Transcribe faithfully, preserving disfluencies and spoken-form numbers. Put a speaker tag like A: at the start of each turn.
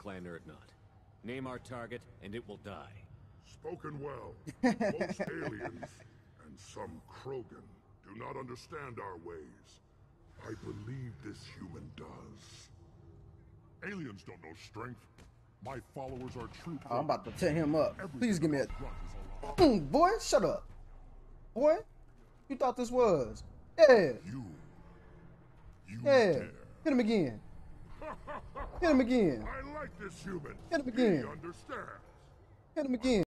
A: clan or not. Name our target, and it will die.
B: Spoken well. Most aliens, and some Krogan, do not understand our ways. I believe this human does. Aliens don't know strength. My followers are true.
C: Oh, I'm about to tear him up. Please give me a... Mm, boy, shut up. Boy, you thought this was... Yeah.
B: You. You
C: Yeah.
B: dare.
C: Hit him again. Hit him again.
B: I like this human.
C: Hit him again.
B: He understands.
C: Hit him again.